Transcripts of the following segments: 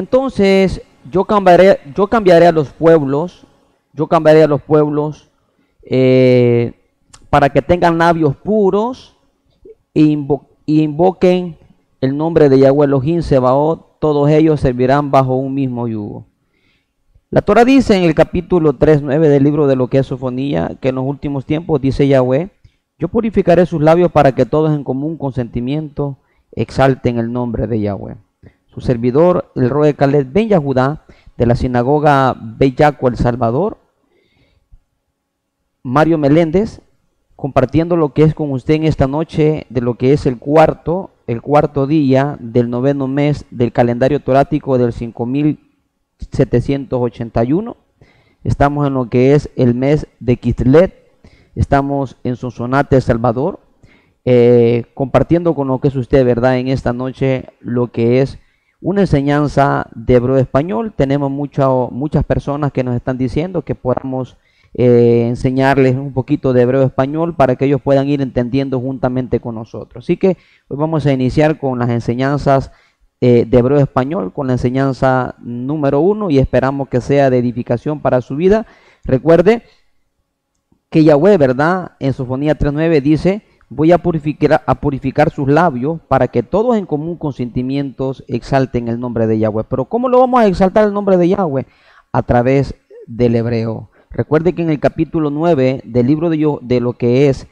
Entonces yo cambiaré a los pueblos, yo cambiaré a los pueblos para que tengan labios puros y invoquen el nombre de Yahweh Elohim Sebaot, todos ellos servirán bajo un mismo yugo. La Torah dice en el capítulo 3:9 del libro de lo que es Sofonía, que en los últimos tiempos dice Yahweh, yo purificaré sus labios para que todos en común consentimiento exalten el nombre de Yahweh. Su servidor, el Roe Caleb Ben Yahudá, de la sinagoga Bellaco El Salvador, Mario Meléndez, compartiendo lo que es con usted en esta noche de lo que es el cuarto día del noveno mes del calendario torático del 5781. Estamos en lo que es el mes de Kislev. Estamos en Sonsonate, El Salvador, compartiendo con lo que es usted, ¿verdad? En esta noche lo que es una enseñanza de hebreo español. Tenemos muchas personas que nos están diciendo que podamos enseñarles un poquito de hebreo español para que ellos puedan ir entendiendo juntamente con nosotros. Así que hoy vamos a iniciar con las enseñanzas de hebreo español, con la enseñanza número 1, y esperamos que sea de edificación para su vida. Recuerde que Yahweh, ¿verdad? En Sofonía 3:9 dice, voy a purificar sus labios para que todos en común con sentimientos exalten el nombre de Yahweh. Pero ¿cómo lo vamos a exaltar el nombre de Yahweh? A través del hebreo. Recuerde que en el capítulo 9 del libro de lo que es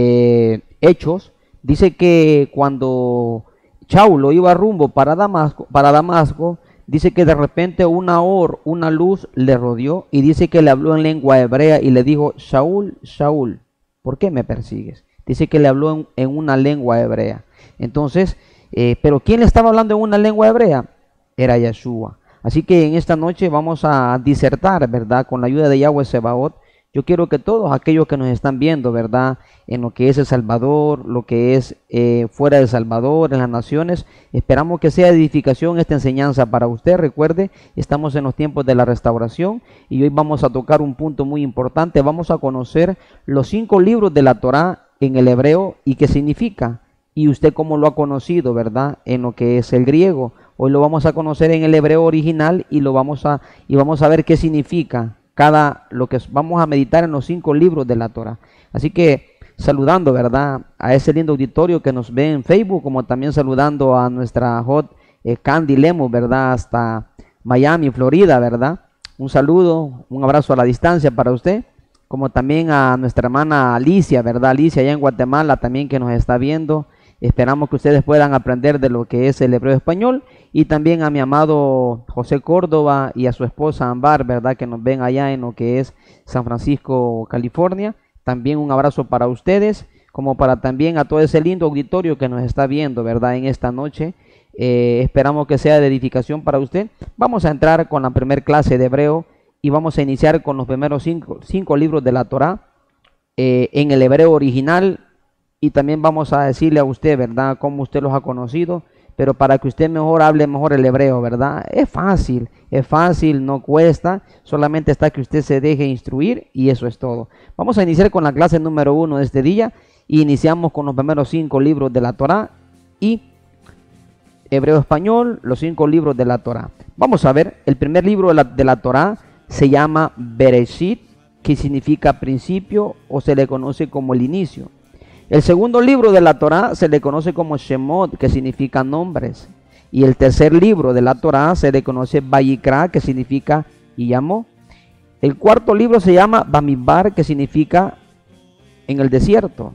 Hechos, dice que cuando Saulo iba rumbo para Damasco, dice que de repente una luz le rodeó y dice que le habló en lengua hebrea y le dijo, Saúl, Saúl, ¿por qué me persigues? Dice que le habló en una lengua hebrea. Entonces, pero ¿quién le estaba hablando en una lengua hebrea? Era Yeshua. Así que en esta noche vamos a disertar, ¿verdad? Con la ayuda de Yahweh Sebaot. Yo quiero que todos aquellos que nos están viendo, ¿verdad? En lo que es El Salvador, lo que es fuera de El Salvador, en las naciones, esperamos que sea edificación esta enseñanza para usted. Recuerde, estamos en los tiempos de la restauración y hoy vamos a tocar un punto muy importante. Vamos a conocer los 5 libros de la Torá en el hebreo y qué significa. Y usted cómo lo ha conocido, ¿verdad? En lo que es el griego. Hoy lo vamos a conocer en el hebreo original y vamos a ver qué significa lo que vamos a meditar en los 5 libros de la Torah. Así que saludando, ¿verdad? A ese lindo auditorio que nos ve en Facebook, como también saludando a nuestra hot Candy Lemos, ¿verdad? Hasta Miami, Florida, ¿verdad? Un saludo, un abrazo a la distancia para usted, como también a nuestra hermana Alicia, ¿verdad? Alicia allá en Guatemala también que nos está viendo. Esperamos que ustedes puedan aprender de lo que es el hebreo español, y también a mi amado José Córdoba y a su esposa Ambar, ¿verdad? Que nos ven allá en lo que es San Francisco, California. También un abrazo para ustedes, como para también a todo ese lindo auditorio que nos está viendo, ¿verdad? En esta noche. Esperamos que sea de edificación para usted. Vamos a entrar con la primera clase de hebreo y vamos a iniciar con los primeros 5 libros de la Torá en el hebreo original. Y también vamos a decirle a usted, ¿verdad?, cómo usted los ha conocido, pero para que usted hable mejor el hebreo, ¿verdad? Es fácil, no cuesta, solamente está que usted se deje instruir y eso es todo. Vamos a iniciar con la clase número 1 de este día y iniciamos con los primeros 5 libros de la Torá y hebreo español, los 5 libros de la Torá. Vamos a ver, el primer libro de la Torá se llama Bereshit, que significa principio o se le conoce como el inicio. El segundo libro de la Torá se le conoce como Shemot, que significa nombres. Y el tercer libro de la Torá se le conoce Vayikra, que significa y llamó. El cuarto libro se llama Bamidbar, que significa en el desierto.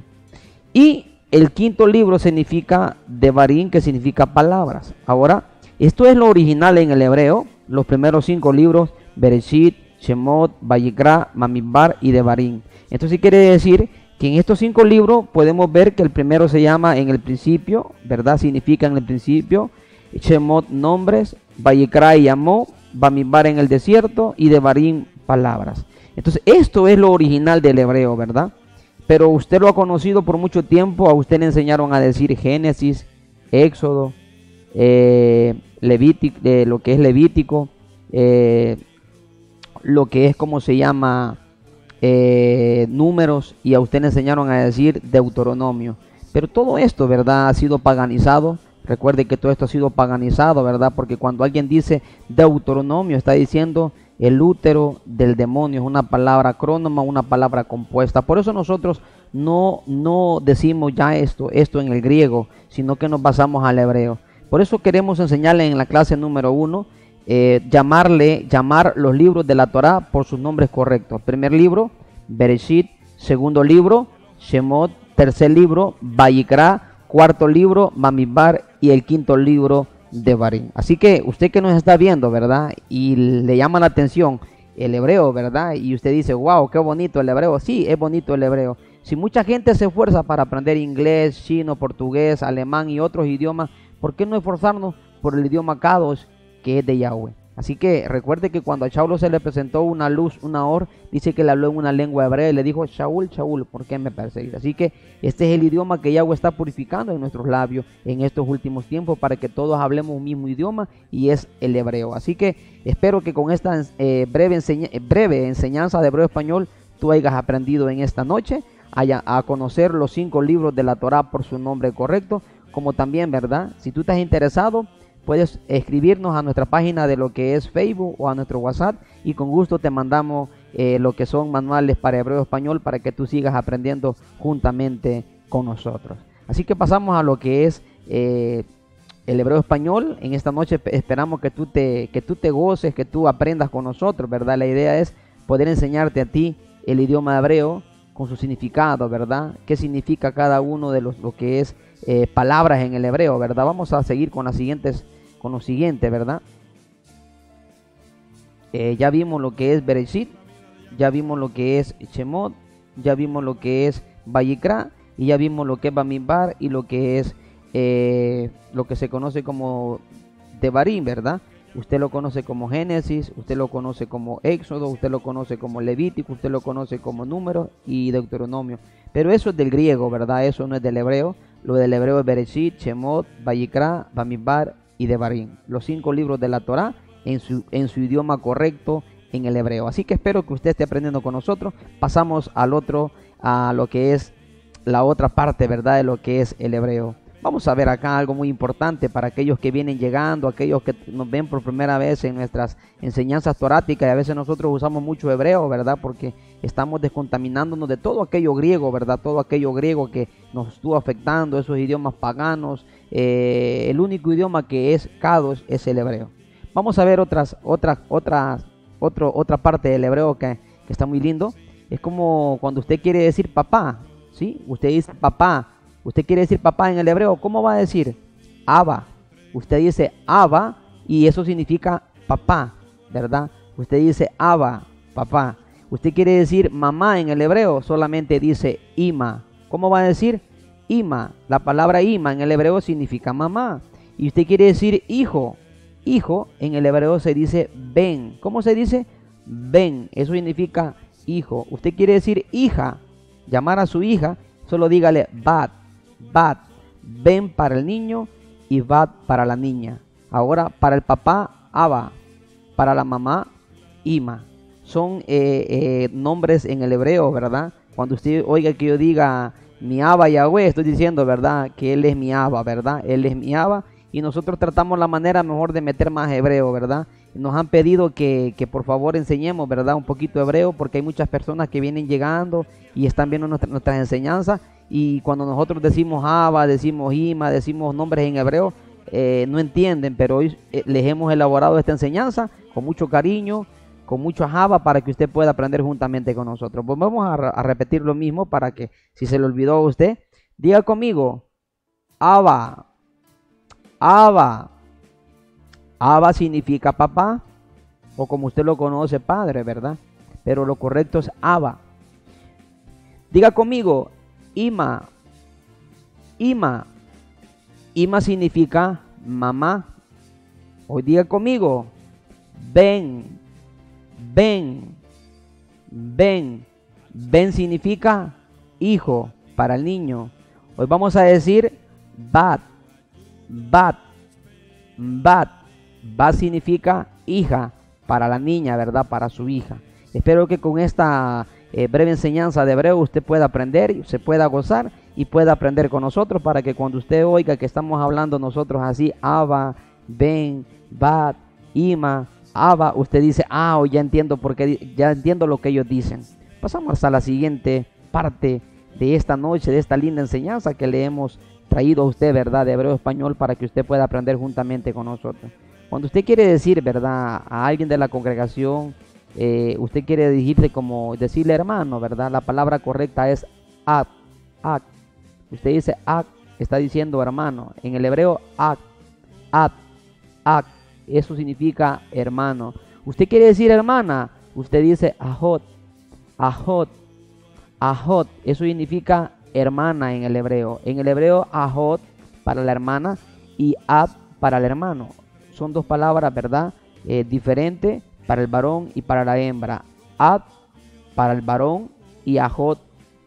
Y el quinto libro significa Devarim, que significa palabras. Ahora, esto es lo original en el hebreo. Los primeros 5 libros, Bereshit, Shemot, Vayikra, Bamidbar y Devarim. Esto sí quiere decir que en estos 5 libros podemos ver que el primero se llama en el principio, ¿verdad? Significa en el principio. Shemot, nombres. Vayikra y llamó. Bamidbar en el desierto. Y Devarim, palabras. Entonces, esto es lo original del hebreo, ¿verdad? Pero usted lo ha conocido por mucho tiempo. A usted le enseñaron a decir Génesis, Éxodo, Levítico, lo que es Levítico, lo que es, ¿cómo se llama?, Números, y a usted le enseñaron a decir Deuteronomio. Pero todo esto, ¿verdad?, ha sido paganizado. Recuerde que todo esto ha sido paganizado, ¿verdad? Porque cuando alguien dice Deuteronomio, está diciendo el útero del demonio. Es una palabra acrónoma, una palabra compuesta. Por eso nosotros no decimos ya esto en el griego, sino que nos basamos al hebreo. Por eso queremos enseñarle en la clase número 1, llamar los libros de la Torá por sus nombres correctos. Primer libro, Bereshit. Segundo libro, Shemot. Tercer libro, Vayikra. Cuarto libro, Bamidbar. Y el quinto libro, Devarim. Así que usted que nos está viendo, ¿verdad? Y le llama la atención el hebreo, ¿verdad? Y usted dice, wow, qué bonito el hebreo. Sí, es bonito el hebreo. Si mucha gente se esfuerza para aprender inglés, chino, portugués, alemán y otros idiomas, ¿por qué no esforzarnos por el idioma Kadosh, que es de Yahweh? Así que recuerde que cuando a Saulo se le presentó una luz, una or, dice que le habló en una lengua hebrea y le dijo, Shaul, Shaul, ¿por qué me perseguís? Así que este es el idioma que Yahweh está purificando en nuestros labios en estos últimos tiempos para que todos hablemos un mismo idioma, y es el hebreo. Así que espero que con esta breve enseñanza de hebreo español tú hayas aprendido en esta noche a conocer los 5 libros de la Torá por su nombre correcto, como también, ¿verdad? Si tú estás interesado, puedes escribirnos a nuestra página de lo que es Facebook o a nuestro WhatsApp, y con gusto te mandamos lo que son manuales para hebreo español para que tú sigas aprendiendo juntamente con nosotros. Así que pasamos a lo que es el hebreo español. En esta noche esperamos que tú te goces, que tú aprendas con nosotros, ¿verdad? La idea es poder enseñarte a ti el idioma hebreo con su significado, ¿verdad? ¿Qué significa cada uno de lo que es palabras en el hebreo, ¿verdad? Vamos a seguir con lo siguiente, ¿verdad? Ya vimos lo que es Bereshit, ya vimos lo que es Shemot, ya vimos lo que es Vayikra, y ya vimos lo que es Bamidbar y lo que es lo que se conoce como Devarim, ¿verdad? Usted lo conoce como Génesis, usted lo conoce como Éxodo, usted lo conoce como Levítico, usted lo conoce como Números y Deuteronomio. Pero eso es del griego, ¿verdad? Eso no es del hebreo. Lo del hebreo es Bereshit, Shemot, Vayikra, Bamidbar y Devarim. Los 5 libros de la Torá en su idioma correcto en el hebreo. Así que espero que usted esté aprendiendo con nosotros. Pasamos a lo que es la otra parte, ¿verdad? De lo que es el hebreo. Vamos a ver acá algo muy importante para aquellos que vienen llegando, aquellos que nos ven por primera vez en nuestras enseñanzas toráticas. Y a veces nosotros usamos mucho hebreo, ¿verdad? Porque estamos descontaminándonos de todo aquello griego, ¿verdad? Todo aquello griego que nos estuvo afectando, esos idiomas paganos. El único idioma que es Kadosh es el hebreo. Vamos a ver otra parte del hebreo que está muy lindo. Es como cuando usted quiere decir papá, ¿sí? Usted dice papá. Usted quiere decir papá en el hebreo, ¿cómo va a decir? Abba. Usted dice Abba y eso significa papá, ¿verdad? Usted dice Abba, papá. Usted quiere decir mamá en el hebreo, solamente dice Ima. ¿Cómo va a decir? Ima. La palabra Ima en el hebreo significa mamá. Y usted quiere decir hijo. Hijo en el hebreo se dice Ben. ¿Cómo se dice? Ben. Eso significa hijo. Usted quiere decir hija, llamar a su hija, solo dígale Bat. Bat, Ben para el niño y Bat para la niña. Ahora para el papá, Abba, para la mamá, Ima. Son nombres en el hebreo, ¿verdad? Cuando usted oiga que yo diga mi Abba Yahweh, estoy diciendo, ¿verdad? Que Él es mi Abba, ¿verdad? Él es mi Abba, y nosotros tratamos la manera mejor de meter más hebreo, ¿verdad? Nos han pedido que por favor enseñemos, ¿verdad? Un poquito hebreo, porque hay muchas personas que vienen llegando y están viendo nuestras enseñanzas. Y cuando nosotros decimos Abba, decimos Ima, decimos nombres en hebreo, no entienden, pero hoy les hemos elaborado esta enseñanza con mucho cariño, con mucho Abba, para que usted pueda aprender juntamente con nosotros. Pues vamos a repetir lo mismo para que, si se le olvidó a usted, diga conmigo, Abba, Abba. Abba significa papá, o como usted lo conoce, padre, ¿verdad? Pero lo correcto es Abba. Diga conmigo, Ima. Ima. Ima significa mamá. Hoy diga conmigo, Ben. Ben. Ben. Ben significa hijo para el niño. Hoy vamos a decir Bat. Bat. Bat. Bat significa hija para la niña, ¿verdad? Para su hija. Espero que con esta breve enseñanza de hebreo usted pueda aprender, se pueda gozar y pueda aprender con nosotros para que cuando usted oiga que estamos hablando nosotros así, Abba, Ben, Bat, Ima, Abba, usted dice, ah, ya entiendo ya entiendo lo que ellos dicen. Pasamos a la siguiente parte de esta noche, de esta linda enseñanza que le hemos traído a usted, ¿verdad? De hebreo español para que usted pueda aprender juntamente con nosotros. Cuando usted quiere decir, ¿verdad? A alguien de la congregación, usted quiere decirle hermano, ¿verdad? La palabra correcta es ak, ak. Usted dice ak, está diciendo hermano. En el hebreo ak, at, ak. Eso significa hermano. Usted quiere decir hermana, usted dice ajot, ajot, ajot. Eso significa hermana en el hebreo. En el hebreo ajot para la hermana y at para el hermano. Son dos palabras, ¿verdad? Diferentes para el varón y para la hembra. Ad para el varón y ajot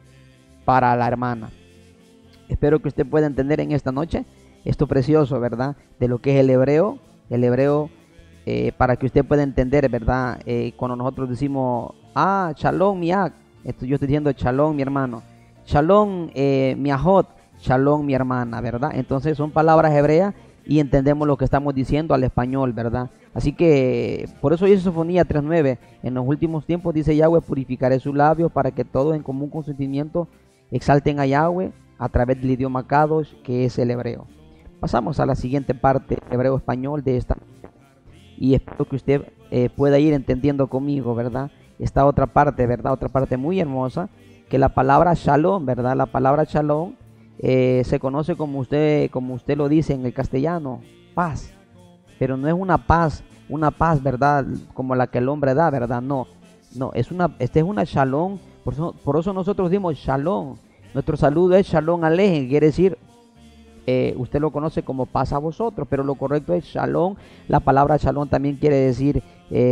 para la hermana. Espero que usted pueda entender en esta noche esto precioso, ¿verdad? De lo que es el hebreo. El hebreo, para que usted pueda entender, ¿verdad? Cuando nosotros decimos, shalom mi ak, yo estoy diciendo shalom mi hermano. Shalom mi ajot, shalom mi hermana, ¿verdad? Entonces son palabras hebreas y entendemos lo que estamos diciendo al español, ¿verdad? Así que por eso dice Sofonía 3:9, en los últimos tiempos dice Yahweh, purificaré sus labios para que todos en común consentimiento exalten a Yahweh a través del idioma Kadosh, que es el hebreo. Pasamos a la siguiente parte, hebreo español de esta, y espero que usted pueda ir entendiendo conmigo, ¿verdad? Esta otra parte, ¿verdad? Otra parte muy hermosa, que la palabra shalom, ¿verdad? La palabra shalom se conoce como usted lo dice en el castellano, paz, pero no es una paz, ¿verdad? Como la que el hombre da, ¿verdad? No, esta es una shalom, por eso nosotros dimos shalom. Nuestro saludo es shalom alejem, quiere decir, usted lo conoce como paz a vosotros, pero lo correcto es shalom. La palabra shalom también quiere decir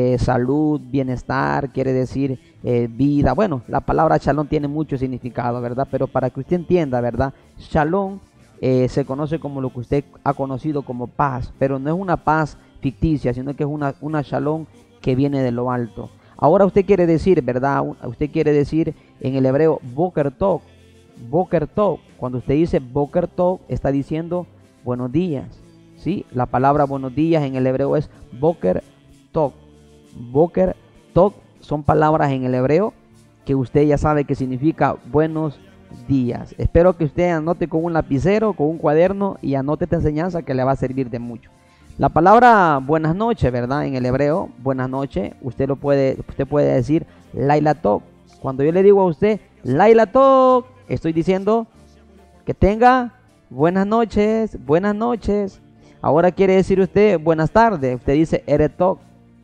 salud, bienestar, quiere decir vida. Bueno, la palabra shalom tiene mucho significado, ¿verdad? Pero para que usted entienda, ¿verdad? Shalom se conoce como lo que usted ha conocido como paz, pero no es una paz ficticia, sino que es una shalom que viene de lo alto. Ahora usted quiere decir, ¿verdad? Usted quiere decir en el hebreo Boker Tov. Boker Tov, cuando usted dice Boker Tov, está diciendo buenos días, ¿sí? La palabra buenos días en el hebreo es Boker Tov. Boker Tov son palabras en el hebreo que usted ya sabe que significa buenos días. Espero que usted anote con un lapicero, con un cuaderno y anote esta enseñanza que le va a servir de mucho. La palabra buenas noches, ¿verdad? En el hebreo, buenas noches, usted puede decir Laila Tov. Cuando yo le digo a usted Laila Tov, estoy diciendo que tenga buenas noches, buenas noches. Ahora quiere decir usted buenas tardes. Usted dice Eretok.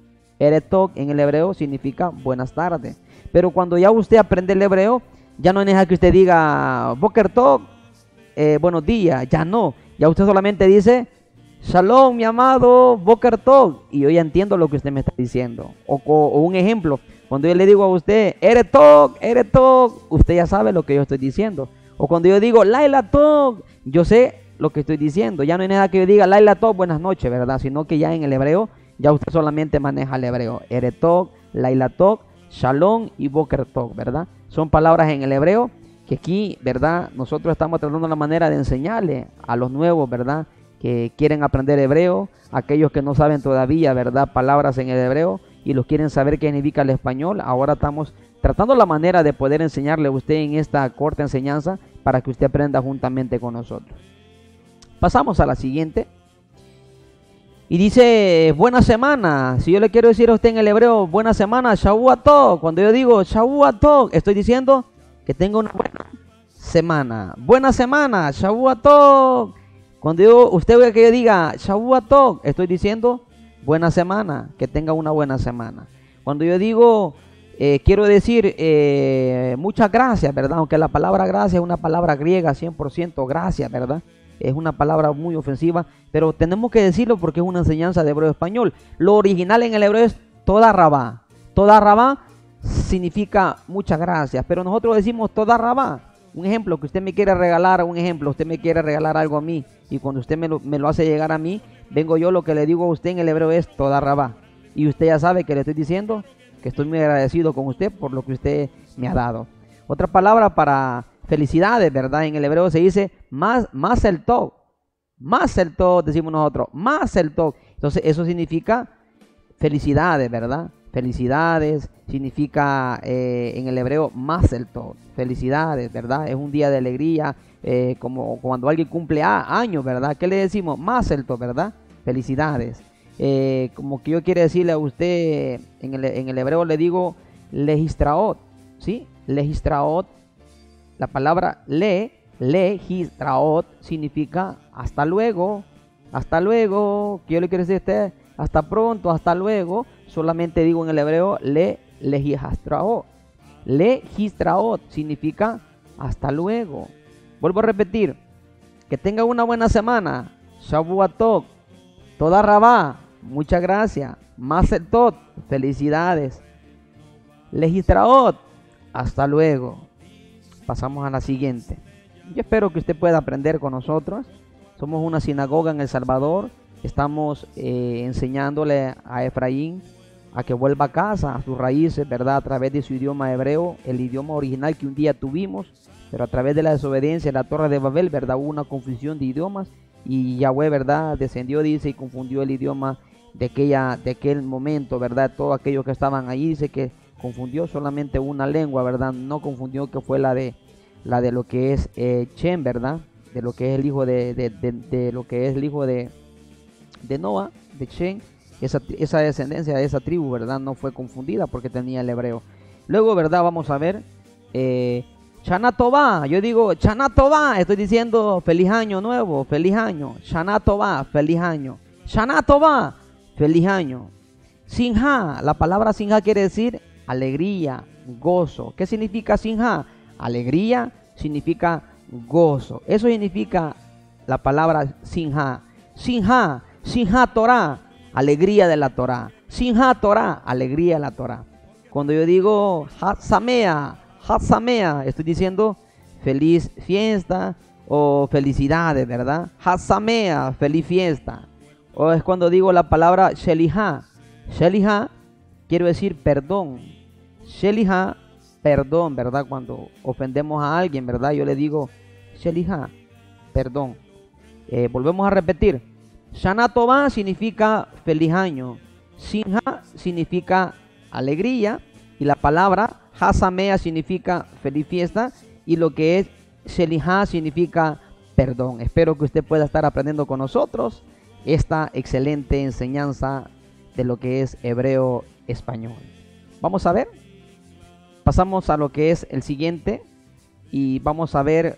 Eretok en el hebreo significa buenas tardes. Pero cuando ya usted aprende el hebreo, ya no es necesario que usted diga Boker Tov, buenos días. Ya no. Ya usted solamente dice Shalom, mi amado, Boker Tov. Y yo ya entiendo lo que usted me está diciendo. O un ejemplo. Cuando yo le digo a usted, Eretok, usted ya sabe lo que yo estoy diciendo. O cuando yo digo, Laila Tov, yo sé lo que estoy diciendo. Ya no hay nada que yo diga, Laila Tov, buenas noches, ¿verdad? Sino que ya en el hebreo, ya usted solamente maneja el hebreo. Eretok, Laila Tov, Shalom y Boker Tov, ¿verdad? Son palabras en el hebreo que aquí, ¿verdad? Nosotros estamos tratando la manera de enseñarle a los nuevos, ¿verdad? Que quieren aprender hebreo, aquellos que no saben todavía, ¿verdad? Palabras en el hebreo y los quieren saber qué significa el español. Ahora estamos tratando la manera de poder enseñarle a usted en esta corta enseñanza para que usted aprenda juntamente con nosotros. Pasamos a la siguiente. Y dice, buena semana. Si yo le quiero decir a usted en el hebreo, buena semana, Shavua Tov. Cuando yo digo Shavua Tov, estoy diciendo que tenga una buena semana. Buena semana, Shavua Tov. Cuando usted ve que yo diga Shavua Tov, estoy diciendo buena semana, que tenga una buena semana. Cuando yo digo, quiero decir muchas gracias, ¿verdad? Aunque la palabra gracias es una palabra griega, 100% gracias, ¿verdad? Es una palabra muy ofensiva, pero tenemos que decirlo porque es una enseñanza de hebreo español. Lo original en el hebreo es toda rabá. Toda rabá significa muchas gracias, pero nosotros decimos toda rabá. Un ejemplo, que usted me quiere regalar, usted me quiere regalar algo a mí, y cuando usted me lo hace llegar a mí, vengo yo, lo que le digo a usted en el hebreo es toda rabá. Y usted ya sabe que le estoy diciendo que estoy muy agradecido con usted por lo que usted me ha dado. Otra palabra para felicidades, ¿verdad? En el hebreo se dice más el tov. Más el tov, decimos nosotros, más el tov. Entonces eso significa felicidades, ¿verdad? Felicidades significa en el hebreo más el tov. Felicidades, ¿verdad? Es un día de alegría, como cuando alguien cumple años, ¿verdad? ¿Qué le decimos? Más el tov, ¿verdad? Felicidades. Como que yo quiero decirle a usted, en el hebreo le digo legistraot, ¿sí? Legistraot, la palabra legistraot significa hasta luego, que yo le quiero decir a usted, hasta pronto, hasta luego. Solamente digo en el hebreo legistraot. Legistraot significa hasta luego. Vuelvo a repetir, que tenga una buena semana. Shavuot Tov, Toda Rabá, muchas gracias. Mazel Tov, felicidades. Legistraot, hasta luego. Pasamos a la siguiente. Yo espero que usted pueda aprender con nosotros. Somos una sinagoga en El Salvador. Estamos enseñándole a Efraín a que vuelva a casa, a sus raíces, ¿verdad? A través de su idioma hebreo, el idioma original que un día tuvimos, pero a través de la desobediencia de la Torre de Babel, ¿verdad? Hubo una confusión de idiomas y Yahweh, ¿verdad? Descendió, dice, y confundió el idioma de aquel momento, ¿verdad? Todos aquellos que estaban ahí, dice que confundió solamente una lengua, ¿verdad? No confundió que fue la de lo que es Shem, ¿verdad? De lo que es el hijo de lo que es el hijo de Noah, de Shem. Esa descendencia de esa tribu, ¿verdad? No fue confundida porque tenía el hebreo. Luego, ¿verdad? Vamos a ver Shana Tová. Yo digo Shana Tová, estoy diciendo feliz año nuevo, feliz año. Shana Tová, feliz año. Shana Tová, feliz año. Sinja, la palabra sinja quiere decir alegría, gozo. ¿Qué significa sinja? Alegría significa gozo. Eso significa la palabra sinja. Sinja, sinja Torah, alegría de la Torah. Sinja Torah, alegría de la Torah. Cuando yo digo Hatsamea, Hatsamea, estoy diciendo feliz fiesta o felicidades, ¿verdad? Hatsamea, feliz fiesta. O es cuando digo la palabra Shelihá. Shelihá, quiero decir perdón. Shelihá, perdón, ¿verdad? Cuando ofendemos a alguien, ¿verdad? Yo le digo Shelihá, perdón. Volvemos a repetir. Shana Tová significa feliz año. Sinja significa alegría. Y la palabra Hasamea significa feliz fiesta. Y lo que es Shelihá significa perdón. Espero que usted pueda estar aprendiendo con nosotros esta excelente enseñanza de lo que es hebreo español. Vamos a ver. Pasamos a lo que es el siguiente. Y vamos a ver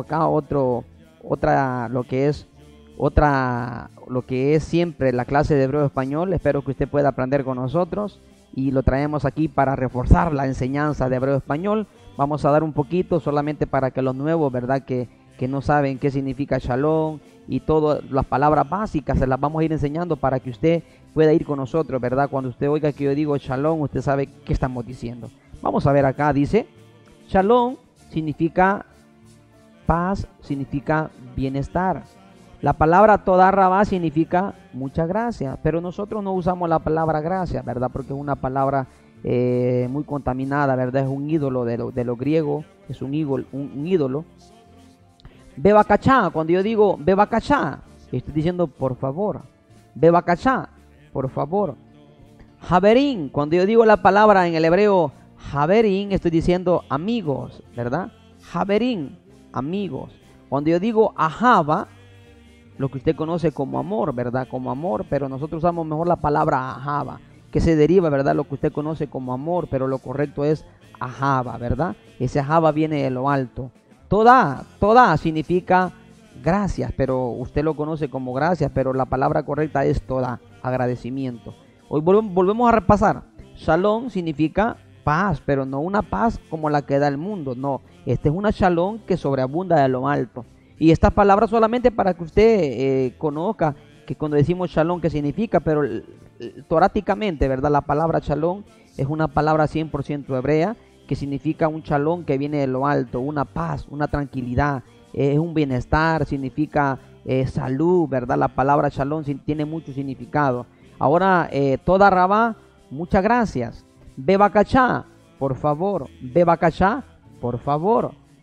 lo que es siempre la clase de hebreo español. Espero que usted pueda aprender con nosotros y lo traemos aquí para reforzar la enseñanza de hebreo español. Vamos a dar un poquito solamente para que los nuevos, ¿verdad? Que no saben qué significa shalom y todas las palabras básicas se las vamos a ir enseñando para que usted pueda ir con nosotros, ¿verdad? Cuando usted oiga que yo digo shalom, usted sabe qué estamos diciendo. Vamos a ver acá, dice shalom significa paz, significa bienestar. La palabra Toda Rabá significa muchas gracias, pero nosotros no usamos la palabra gracias, ¿verdad? Porque es una palabra muy contaminada, ¿verdad? Es un ídolo de lo griego, es un ídolo. Bebakachá, cuando yo digo Bebakachá, estoy diciendo por favor. Bebakachá, por favor. Haberín, cuando yo digo la palabra en el hebreo Haberín, estoy diciendo amigos, ¿verdad? Haberín, amigos. Cuando yo digo Ahava, lo que usted conoce como amor, ¿verdad? Como amor, pero nosotros usamos mejor la palabra Ahava, que se deriva, ¿verdad? Lo que usted conoce como amor, pero lo correcto es Ahava, ¿verdad? Ese Ahava viene de lo alto. Toda significa gracias, pero usted lo conoce como gracias, pero la palabra correcta es toda, agradecimiento. Hoy volvemos a repasar. Shalom significa paz, pero no una paz como la que da el mundo, no. Esta es una shalom que sobreabunda de lo alto. Y estas palabras solamente para que usted conozca que cuando decimos shalom, ¿qué significa? Pero toráticamente, ¿verdad? La palabra shalom es una palabra 100% hebrea que significa un shalom que viene de lo alto, una paz, una tranquilidad, es un bienestar, significa salud, ¿verdad? La palabra shalom tiene mucho significado. Ahora, Toda Rabá, muchas gracias. Bebakachá, por favor. Bebakachá, por favor.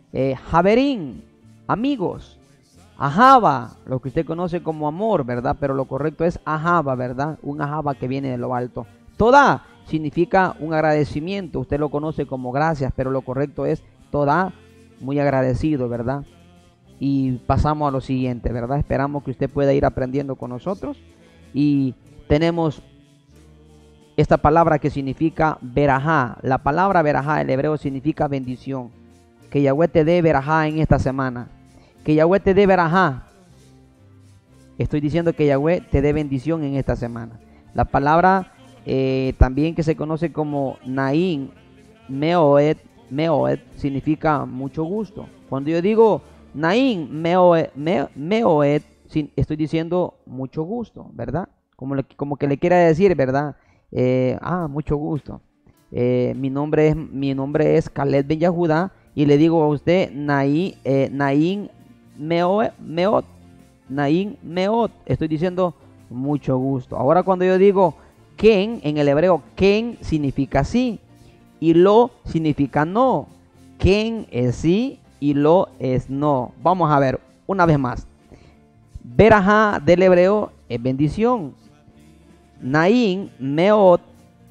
Javerín, amigos. Ahava, lo que usted conoce como amor, ¿verdad? Pero lo correcto es ahava, ¿verdad? Un ahava que viene de lo alto. Toda significa un agradecimiento. Usted lo conoce como gracias, pero lo correcto es toda, muy agradecido, ¿verdad? Y pasamos a lo siguiente, ¿verdad? Esperamos que usted pueda ir aprendiendo con nosotros. Y tenemos esta palabra que significa verajá. La palabra verajá en hebreo significa bendición. Que Yahweh te dé verajá en esta semana. Que Yahweh te dé verajá. Estoy diciendo que Yahweh te dé bendición en esta semana. La palabra también que se conoce como Naín, Meoed, significa mucho gusto. Cuando yo digo Naín, Meoed, estoy diciendo mucho gusto, ¿verdad? Como que le quiera decir, ¿verdad? Mucho gusto. Mi nombre es Caleb Ben Yahudá y le digo a usted Naín Meot. Naín Meot. Estoy diciendo mucho gusto. Ahora cuando yo digo Ken, en el hebreo Ken significa sí y lo significa no. Ken es sí y lo es no. Vamos a ver una vez más. Verajá del hebreo es bendición. Naín Meot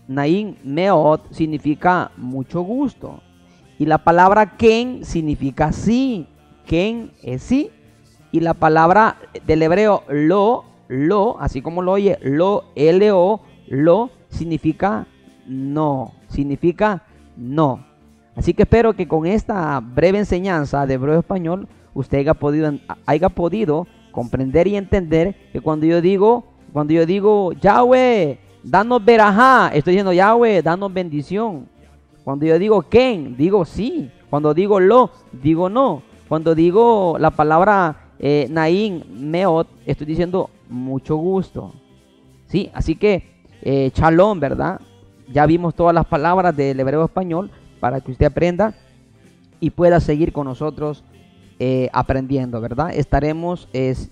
significa mucho gusto. Y la palabra Ken significa sí. Ken es sí. Y la palabra del hebreo lo, así como lo oye, lo, significa no. Significa no. Así que espero que con esta breve enseñanza de hebreo español, usted haya podido comprender y entender que cuando yo digo, Yahweh, danos verajá, estoy diciendo Yahweh, danos bendición. Cuando yo digo Ken, digo sí. Cuando digo lo, digo no. Cuando digo la palabra Naín, Meot, estoy diciendo mucho gusto. ¿Sí? Así que shalom, ¿verdad? Ya vimos todas las palabras del hebreo español para que usted aprenda y pueda seguir con nosotros aprendiendo, ¿verdad? Estaremos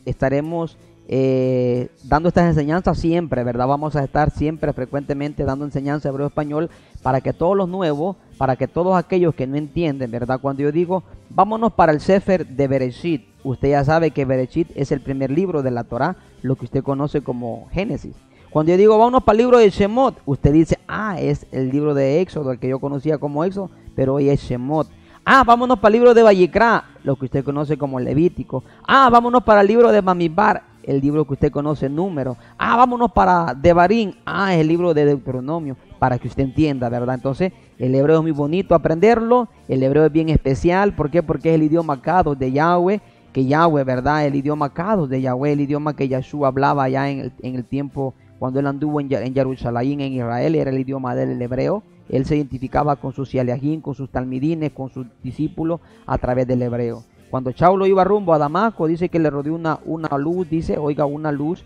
dando estas enseñanzas siempre, ¿verdad? Vamos a estar siempre frecuentemente dando enseñanza hebreo español para que todos los nuevos, para que todos aquellos que no entienden, ¿verdad? Cuando yo digo, vámonos para el Sefer de Bereshit, usted ya sabe que Bereshit es el primer libro de la Torá, lo que usted conoce como Génesis. Cuando yo digo, vámonos para el libro de Shemot, usted dice, es el libro de Éxodo, el que yo conocía como Éxodo, pero hoy es Shemot. Vámonos para el libro de Vayikra, lo que usted conoce como Levítico. Vámonos para el libro de Bamidbar, el libro que usted conoce, Número. Vámonos para Devarim, es el libro de Deuteronomio, para que usted entienda, ¿verdad? Entonces, el hebreo es muy bonito aprenderlo, el hebreo es bien especial, ¿por qué? Porque es el idioma Kadosh de Yahweh, que Yahweh, ¿verdad? El idioma Kadosh de Yahweh, el idioma que Yahshua hablaba allá en el tiempo cuando él anduvo en Jerusalén, en Israel, era el idioma del hebreo. Él se identificaba con sus Sialejín, con sus Talmidines, con sus discípulos a través del hebreo. Cuando Saulo iba rumbo a Damasco, dice que le rodeó una luz, dice, oiga, una luz,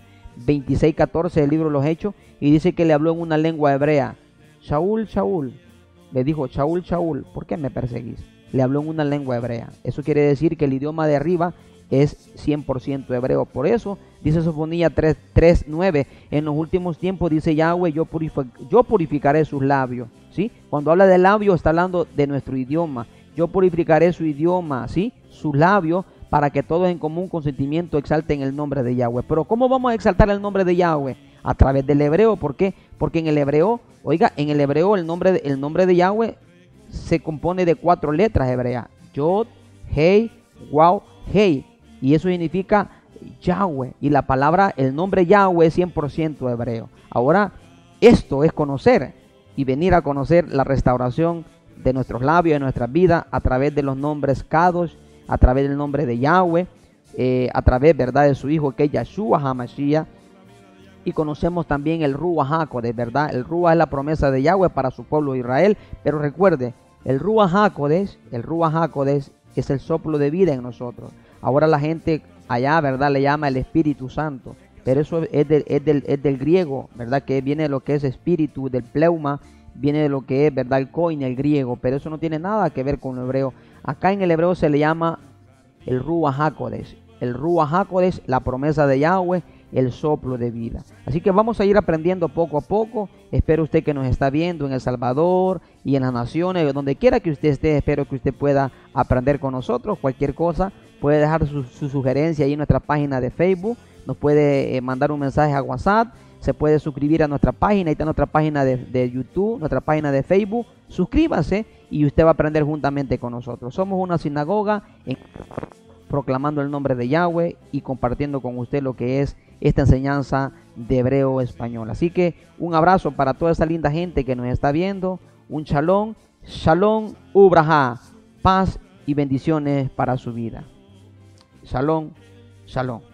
26:14 del libro de los Hechos, y dice que le habló en una lengua hebrea. Shaul, Shaul, le dijo, Shaul, Shaul, ¿por qué me perseguís? Le habló en una lengua hebrea. Eso quiere decir que el idioma de arriba es 100% hebreo. Por eso, dice Sofonías 3:9, en los últimos tiempos, dice Yahweh, yo purificaré sus labios. ¿Sí? Cuando habla de labios, está hablando de nuestro idioma. Yo purificaré su idioma, ¿sí? Sus labios, para que todos en común consentimiento exalten el nombre de Yahweh. Pero ¿cómo vamos a exaltar el nombre de Yahweh? A través del hebreo. ¿Por qué? Porque en el hebreo, oiga, en el hebreo el nombre de Yahweh se compone de 4 letras hebreas. Yod, Hei, Waw, Hei. Y eso significa Yahweh. Y la palabra, el nombre Yahweh es 100% hebreo. Ahora, esto es conocer y venir a conocer la restauración de nuestros labios, de nuestras vidas, a través de los nombres Kadosh, a través del nombre de Yahweh, a través, ¿verdad?, de su Hijo, que es Yahshua HaMashiach. Y conocemos también el Ruach HaKodesh, ¿verdad? El Ruach es la promesa de Yahweh para su pueblo Israel. Pero recuerde, el Ruach HaKodesh es el soplo de vida en nosotros. Ahora la gente allá, ¿verdad?, le llama el Espíritu Santo. Pero eso es del griego, ¿verdad?, que viene de lo que es espíritu, del pleuma, viene de lo que es, ¿verdad?, el koine, el griego. Pero eso no tiene nada que ver con el hebreo. Acá en el hebreo se le llama el Ruach HaKodesh. El Ruach HaKodesh, la promesa de Yahweh, el soplo de vida. Así que vamos a ir aprendiendo poco a poco. Espero usted que nos está viendo en El Salvador y en las naciones, donde quiera que usted esté, espero que usted pueda aprender con nosotros. Cualquier cosa, puede dejar su sugerencia ahí en nuestra página de Facebook, nos puede mandar un mensaje a WhatsApp, se puede suscribir a nuestra página, ahí está nuestra página de YouTube, nuestra página de Facebook. Suscríbase y usted va a aprender juntamente con nosotros. Somos una sinagoga proclamando el nombre de Yahweh y compartiendo con usted lo que es esta enseñanza de hebreo español. Así que un abrazo para toda esa linda gente que nos está viendo. Un shalom, shalom, ubraja, paz y bendiciones para su vida. Shalom, shalom.